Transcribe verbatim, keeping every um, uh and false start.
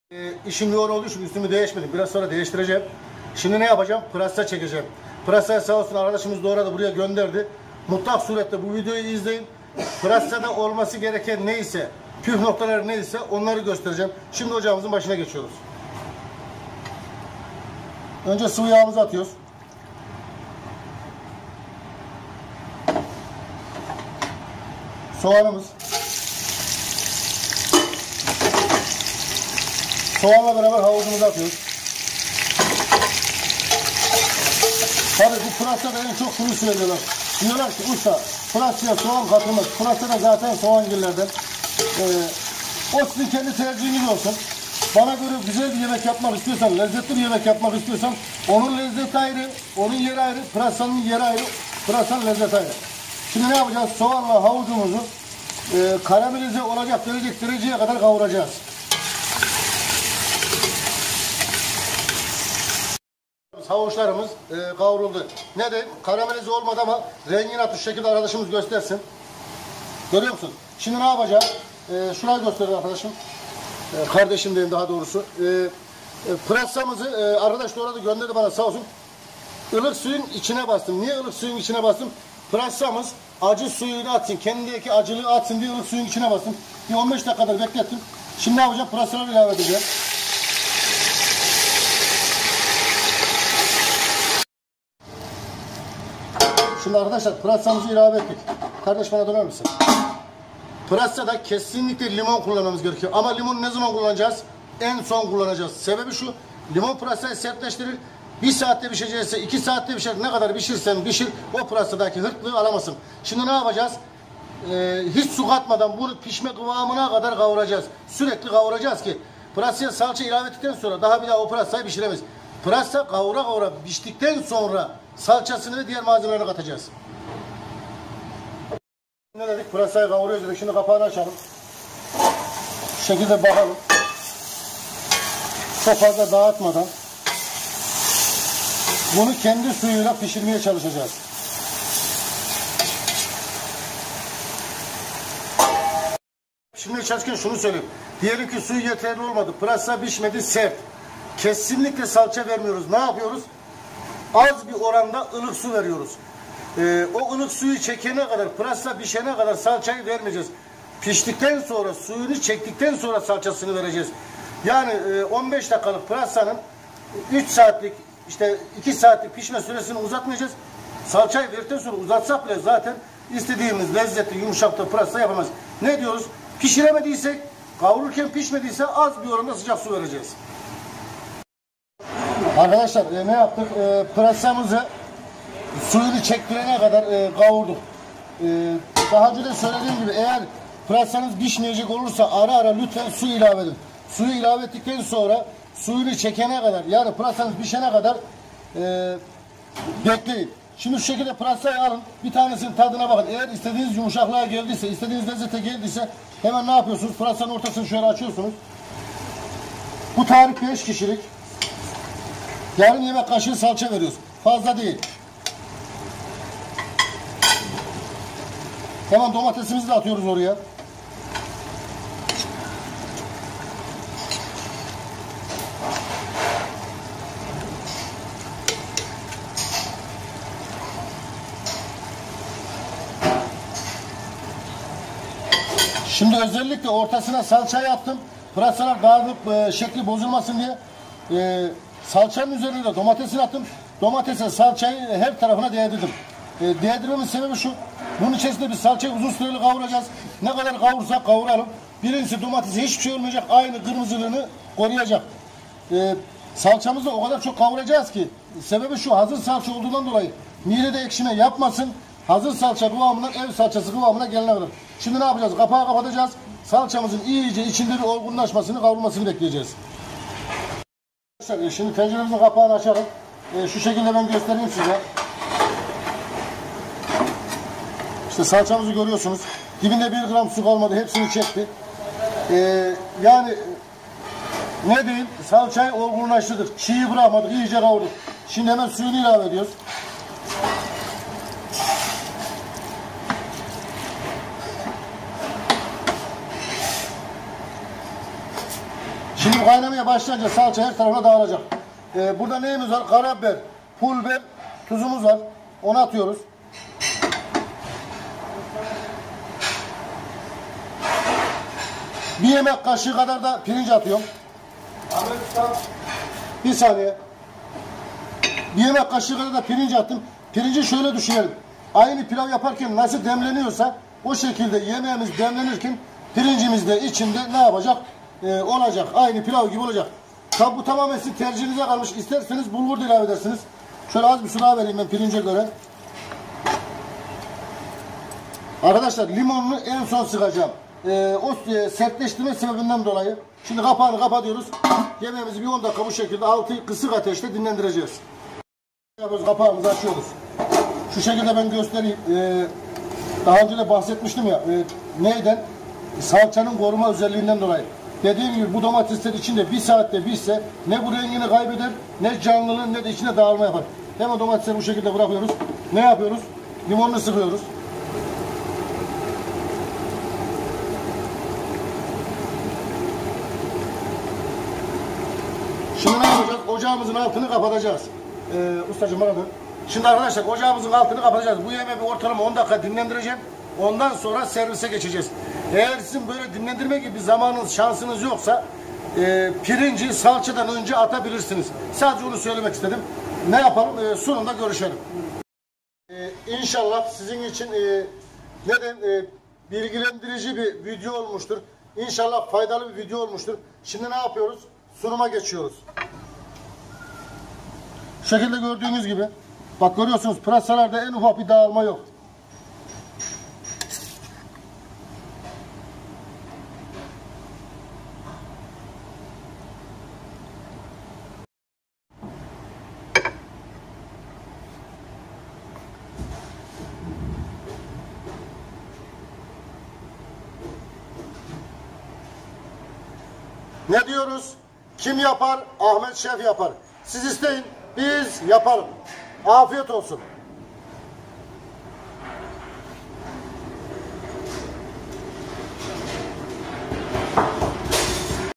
E, işim yoğun olduğu için üstümü değişmedim. Biraz sonra değiştireceğim. Şimdi ne yapacağım? Pırasa çekeceğim. Pırasayı sağ olsun arkadaşımız doğradı, buraya gönderdi. Mutlak surette bu videoyu izleyin. Pırasada olması gereken neyse, püf noktaları neyse onları göstereceğim. Şimdi ocağımızın başına geçiyoruz. Önce sıvı yağımızı atıyoruz. Soğanımız. Soğanla beraber havucumuzu atıyoruz. Tabii bu pırasada en çok şunu söylüyorlar. Diyorlar ki usta pırasaya soğan katılmaz. Pırasada zaten soğan gillerden. Ee, o sizin kendi tercihiniz olsun. Bana göre güzel bir yemek yapmak istiyorsan, lezzetli bir yemek yapmak istiyorsan onun lezzeti ayrı, onun yeri ayrı, pırasanın yeri ayrı, pırasanın lezzeti ayrı. Şimdi ne yapacağız? Soğanla havucumuzu e, karamelize olacak derecek dereceye kadar kavuracağız. Havuçlarımız e, kavruldu. Ne de karamelize olmadı ama rengini atış şekilde arkadaşımız göstersin. Görüyor musun? Şimdi ne yapacağım? E, şurayı gösterin arkadaşım. E, kardeşim diyeyim daha doğrusu. E, e, pırasamızı e, arkadaş doğradı gönderdi bana sağ olsun. Ilık suyun içine bastım. Niye ılık suyun içine bastım? Pırasamız acı suyunu atsın. Kendindeki acılığı atsın diye ılık suyun içine bastım. Bir on beş dakikadır beklettim. Şimdi ne yapacağım? Pırasaları ilave edeceğim. Şimdi arkadaşlar pırasamızı ilave ettik. Kardeş bana döner misin? Pırasada kesinlikle limon kullanmamız gerekiyor. Ama limon ne zaman kullanacağız? En son kullanacağız. Sebebi şu. Limon pırasayı sertleştirir. Bir saatte pişecekse iki saatte pişer. Ne kadar pişirsen pişir. O pırasadaki hırtlığı alamasın. Şimdi ne yapacağız? Ee, hiç su katmadan bunu pişme kıvamına kadar kavuracağız. Sürekli kavuracağız ki pırasaya salça ilave ettikten sonra daha bir daha o pırasayı pişiremeyiz. Pırasa kavura kavura piştikten sonra salçasını ve diğer malzemelerini katacağız. Ne dedik? Pırasayı kavuruyoruz dedik. Şimdi kapağını açalım. Şu şekilde bakalım. Çok fazla dağıtmadan bunu kendi suyuyla pişirmeye çalışacağız. Şimdi çalışırken şunu söyleyeyim. Diyelim ki suyu yeterli olmadı. Pırasa pişmedi, sert. Kesinlikle salça vermiyoruz. Ne yapıyoruz? Az bir oranda ılık su veriyoruz. Ee, o ılık suyu çekene kadar, pırasa pişene kadar salçayı vermeyeceğiz. Piştikten sonra, suyunu çektikten sonra salçasını vereceğiz. Yani e, on beş dakikalık pırasanın üç saatlik, işte iki saatlik pişme süresini uzatmayacağız. Salçayı verdikten sonra uzatsak bile zaten istediğimiz lezzetli, yumuşaklı pırasa yapamaz. Ne diyoruz? Pişiremediysek, kavururken pişmediyse az bir oranda sıcak su vereceğiz. Arkadaşlar e, ne yaptık? E, pırasamızı suyunu çektirene kadar e, kavurduk. E, daha önce de söylediğim gibi eğer pırasanız pişmeyecek olursa ara ara lütfen su ilave edin. Suyu ilave ettikten sonra suyunu çekene kadar, yani pırasanız pişene kadar e, bekleyin. Şimdi şu şekilde pırasayı alın. Bir tanesinin tadına bakın. Eğer istediğiniz yumuşaklığa geldiyse, istediğiniz lezzete geldiyse hemen ne yapıyorsunuz? Pırasanın ortasını şöyle açıyorsunuz. Bu tarif beş kişilik. Yarım yemek kaşığı salça veriyoruz. Fazla değil. Hemen domatesimizi de atıyoruz oraya. Şimdi özellikle ortasına salçayı attım. Pırasalar dağılıp e, şekli bozulmasın diye e, salçanın üzerine de domatesini attım. Domatese salçayı her tarafına değdirdim. E, değdirmemin sebebi şu. Bunun içerisinde bir salçayı uzun süreli kavuracağız. Ne kadar kavursak kavuralım. Birincisi domatese hiçbir şey olmayacak. Aynı kırmızılığını koruyacak. E, salçamızı o kadar çok kavuracağız ki. Sebebi şu. Hazır salça olduğundan dolayı midede ekşime yapmasın. Hazır salça kıvamından ev salçası kıvamına gelene kadar. Şimdi ne yapacağız? Kapağı kapatacağız. Salçamızın iyice içinde bir olgunlaşmasını, kavrulmasını bekleyeceğiz. Şimdi tenceremizin kapağını açalım. E, şu şekilde ben göstereyim size. İşte salçamızı görüyorsunuz. Dibinde bir gram su kalmadı. Hepsini çekti. E, yani ne diyeyim? Salçayı olgunlaştırdık. Çiğ bırakmadık. İyice kavurduk. Şimdi hemen suyunu ilave ediyoruz. Şimdi kaynamaya başlayınca salça her tarafına dağılacak. Ee, burada neyimiz var? Karabiber, pul biber, tuzumuz var. Onu atıyoruz. Bir yemek kaşığı kadar da pirinç atıyorum. Bir saniye. Bir yemek kaşığı kadar da pirinç attım. Pirinci şöyle düşünelim. Aynı pilav yaparken nasıl demleniyorsa o şekilde yemeğimiz demlenirken pirincimiz de içinde ne yapacak? Ee, olacak. Aynı pilav gibi olacak. Tabi bu tamamen sizin tercihinize kalmış. İsterseniz bulgur da ilave edersiniz. Şöyle az bir su daha vereyim ben pirince göre. Arkadaşlar limonunu en son sıkacağım. Ee, o e, sertleştirme sebebinden dolayı. Şimdi kapağını kapatıyoruz. Yemeğimizi bir on dakika bu şekilde altı kısık ateşte dinlendireceğiz. Kapağımızı açıyoruz. Şu şekilde ben göstereyim. Ee, daha önce de bahsetmiştim ya. E, neyden? Salçanın koruma özelliğinden dolayı. Dediğim gibi bu domatesler içinde bir saatte pişse ne bu rengini kaybeder, ne canlılığın ne de içine dağılma yapar. Hemen domatesleri bu şekilde bırakıyoruz. Ne yapıyoruz? Limonunu sıkıyoruz. Şimdi ne yapacağız? Ocağımızın altını kapatacağız. Ee, ustacığım bana dön. Şimdi arkadaşlar ocağımızın altını kapatacağız. Bu yemeği bir ortalama on dakika dinlendireceğim. Ondan sonra servise geçeceğiz. Eğer sizin böyle dinlendirme gibi zamanınız, şansınız yoksa e, pirinci salçadan önce atabilirsiniz. Sadece onu söylemek istedim. Ne yapalım? E, sonunda görüşelim. E, İnşallah sizin için e, neden e, bilgilendirici bir video olmuştur. İnşallah faydalı bir video olmuştur. Şimdi ne yapıyoruz? Sunuma geçiyoruz. Şu şekilde gördüğünüz gibi. Bak görüyorsunuz pırasalarda en ufak bir dağılma yok. Ne diyoruz? Kim yapar? Ahmet Şef yapar. Siz isteyin, biz yapalım. Afiyet olsun.